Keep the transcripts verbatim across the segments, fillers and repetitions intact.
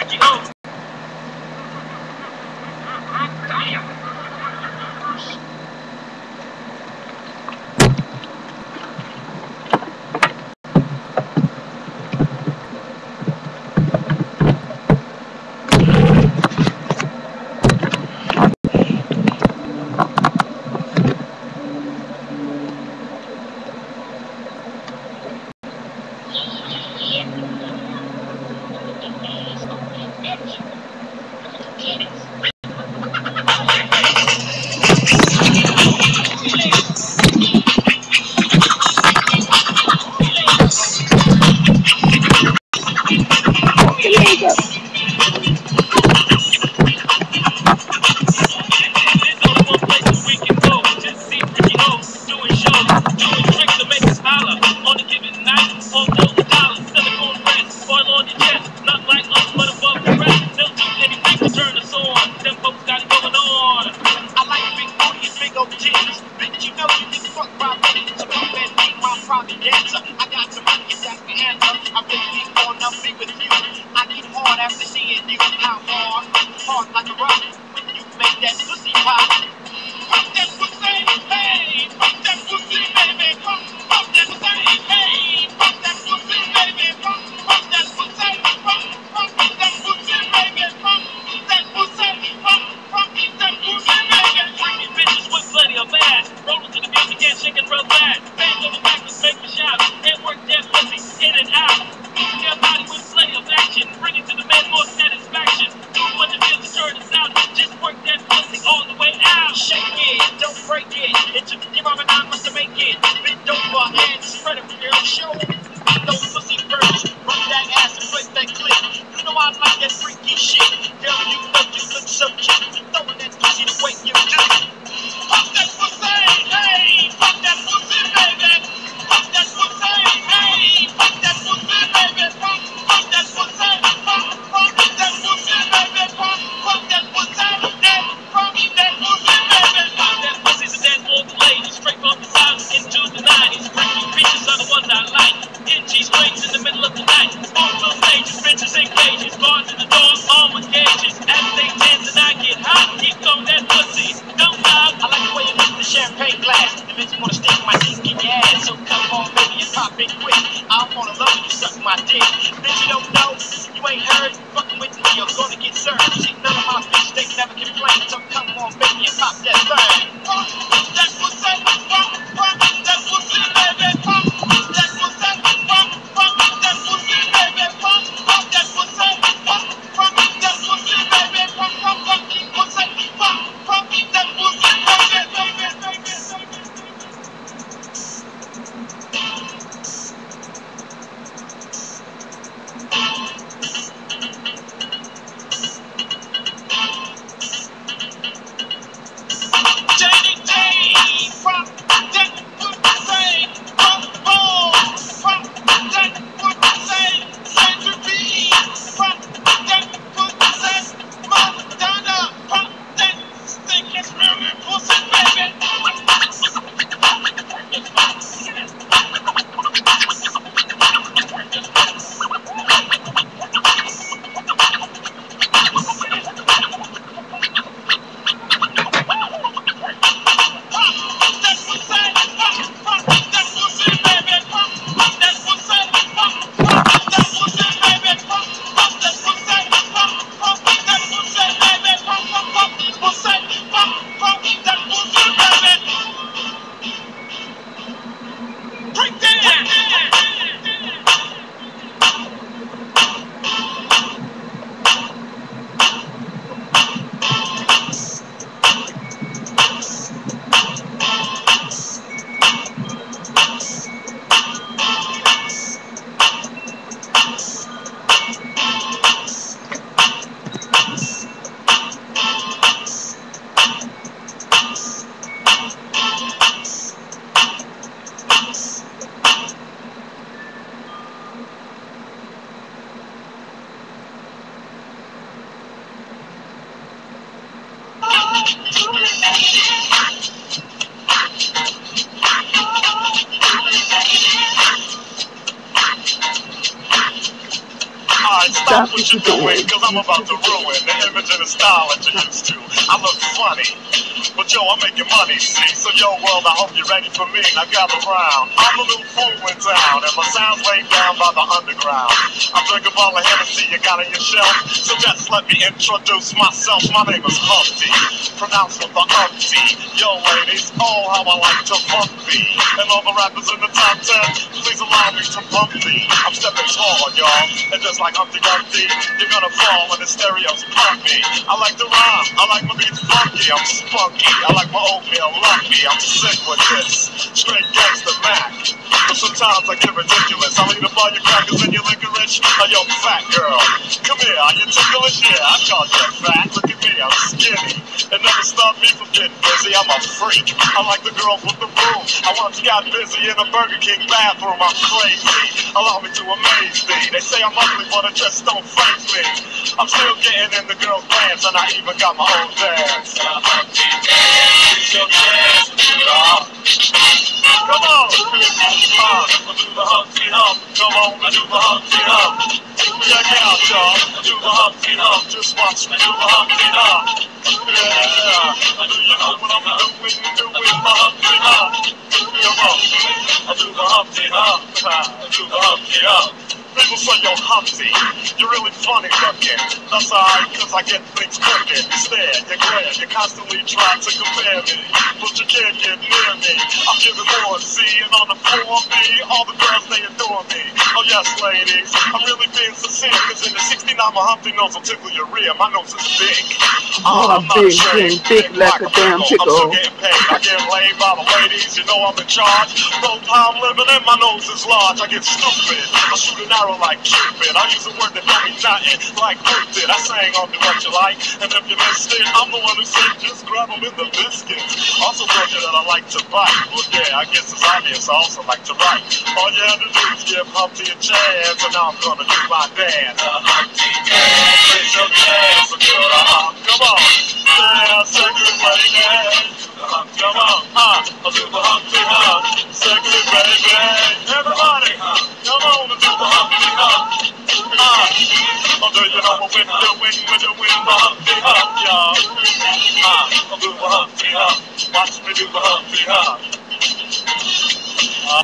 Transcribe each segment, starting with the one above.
cards. stop what you're doing, cause I'm about to ruin the image and the style that you're used to. I look funny, but yo, I'm making money, see? So yo, world, I hope you're ready for me. Now gather round. I'm a little fool in town, and my sound's laid down by the underground. I drink a bottle of Hennessy you got on your shelf, so just let me introduce myself. My name is Humpty, pronounced with the umpty. Yo, ladies, oh, how I like to funk me. And all the rappers in the top ten, please allow me to pump me. I'm stepping tall, y'all, and just like Humpty Dumpty, you're gonna fall when the stereos pump me. I like to rhyme, I like my beats funky, I'm spunky, I like my oatmeal lumpy, I'm sick with this, straight gangsta Mac. But sometimes I get ridiculous, I'll eat up all your crackers and your licorice. Oh, yo, fat girl, come here, are you ticklish? Yeah, I call you fat, look at me, I'm skinny. It never stopped me from getting busy, I'm a freak. I like the girls with the boom. I once got busy in a Burger King bathroom, I'm crazy. Allow me to amaze thee. They say I'm ugly, but it just don't faze me. I'm still getting in the girls' pants, and I even got my own dance. Come on, uh, I do the Humpty Hump. Come on, I do the Humpty Hump. Check it out, y'all. I do the Humpty Hump. Just watch me do the Humpty Hump. Yeah, I do you know what I'm doing? Doing the Humpty Hump. Come on, I do the Humpty Hump. I do the Humpty Hump. People say, yo, Humpty, you're really funny looking. That's alright, cause I get things cooking. You stare, you glare, you constantly try to compare me, but you can't get near me. I'm giving more, see, and on the floor, me, all the girls, they adore me. Oh yes, ladies, I'm really being sincere, cause in the sixty-nine, my Humpty nose will tickle your rear. My nose is big. Oh, I'm big, big, big like a damn chicken. I'm still getting paid. I get laid by the ladies, you know I'm in charge. Both how I'm living and my nose is large. I get stupid. I shoot an arrow like Cupid. I use a word that don't mean nothing, like Luke did. I sang on Do What You Like, and if you missed it, I'm the one who said just grab them in the biscuits. Also told you that I like to bite. Well, yeah, I guess it's obvious I also like to write. All you had to do is give Humpty a chance, and now I'm gonna do my dance. Uh, Humpty dance, raise your dance, a girl, uh, come on. Yeah, second baby. Come on, uh, I'll do the Humpty Hump. Second baby. Everybody, come on and do the Humpty Hump. Uh, I'll do you know what we're doing, we're doing the Humpty Hump, y'all. Uh, I'll do the Humpty Hump. Watch me do the Humpty Hump. Uh,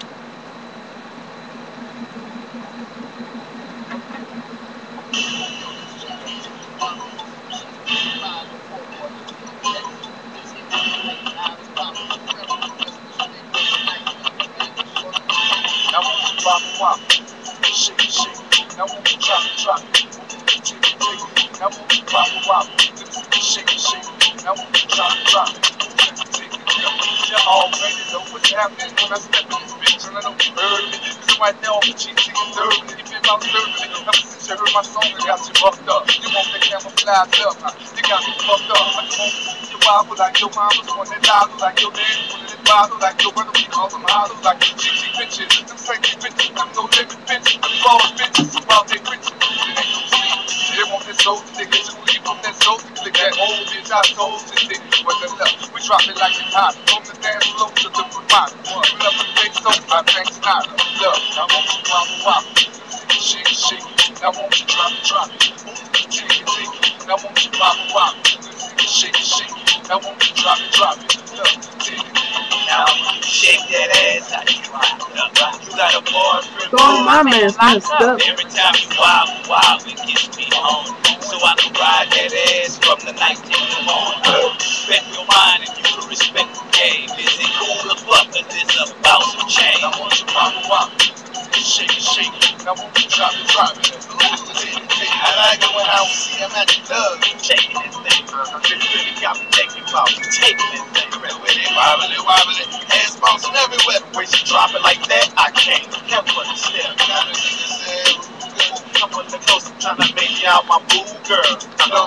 Wop, wop, shake, shake, now won't you drop it, drop it, take it, take it, now won't you wop, wop, shake, shake, now won't you drop it, drop it, take it, you already know what's happening when I step in this bitch, and I know you heard me, cause right now I'm cheating and serving it, you've been out serving it, ever since you heard my song, I got you fucked up, you want that camouflage up, huh? You got me fucked up, I just want to see you wobble like your mama's one that nozzle, like your daddy, one that bottle, like your brother, we call them models, like G G bitches, them sexy bitches, I'm no limit bitches, I'm boss bitches, about their riches, it ain't no secret, they want this old nigga, you leave from that soul, click that old bitch, I told this nigga, what's the love, we drop it like it's hot, from the dance floor to the remote, we love the big soap, I thank not, love, now won't you wobble wobble, shake it, shake it, now won't you drop it, drop it, take it, take it, now won't you wobble wobble, shake it, shake it, now won't you drop it, drop it, love, take it. Now, shake that ass out you wild. You got a boyfriend. Oh, my man's messed up. Every time you wobble, wobble, it gets me on. So I can ride that ass from the night till the morning. Respect your mind and you can respect the game. Is it cool or fuck? Cause it's about some change. I want you wobble, wobble. Shake it, shake it. Now won't you drop it, drop it. I like it when I see him at the club. Shaking this thing, girl. Cause this really got me thinking about taking this thing. With it, wobbly, wobbly. Hands bouncing everywhere. The way she drop it like that, I can't help but to stare. Come on, the close. I'm trying to make you out my boo girl.